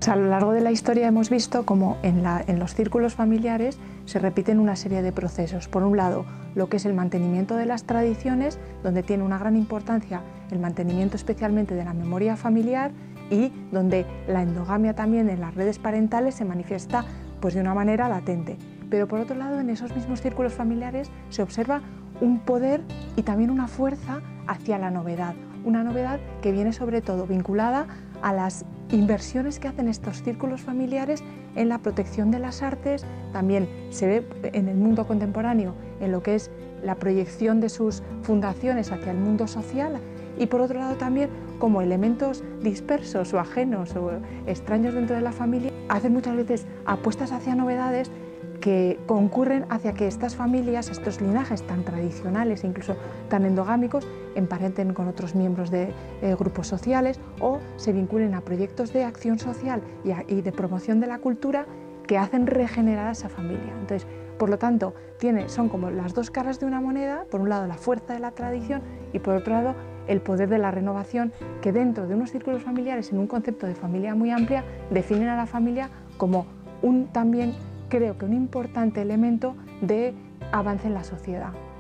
Pues a lo largo de la historia hemos visto cómo en los círculos familiares se repiten una serie de procesos. Por un lado, lo que es el mantenimiento de las tradiciones, donde tiene una gran importancia el mantenimiento especialmente de la memoria familiar y donde la endogamia también en las redes parentales se manifiesta pues, de una manera latente. Pero por otro lado, en esos mismos círculos familiares se observa un poder y también una fuerza hacia la novedad. Una novedad que viene sobre todo vinculada a las inversiones que hacen estos círculos familiares en la protección de las artes. También se ve en el mundo contemporáneo en lo que es la proyección de sus fundaciones hacia el mundo social y por otro lado también como elementos dispersos o ajenos o extraños dentro de la familia hacen muchas veces apuestas hacia novedades que concurren hacia que estas familias, estos linajes tan tradicionales, incluso tan endogámicos, emparenten con otros miembros de grupos sociales o se vinculen a proyectos de acción social y de promoción de la cultura que hacen regenerar a esa familia. Entonces, por lo tanto, son como las dos caras de una moneda, por un lado la fuerza de la tradición y por otro lado el poder de la renovación, que dentro de unos círculos familiares, en un concepto de familia muy amplia, definen a la familia como también creo que un importante elemento de avance en la sociedad.